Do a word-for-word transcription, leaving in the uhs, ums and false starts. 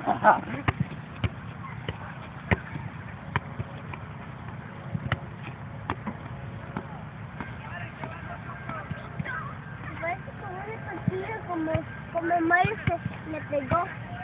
Parece como una partida como, como Mario se le pegó.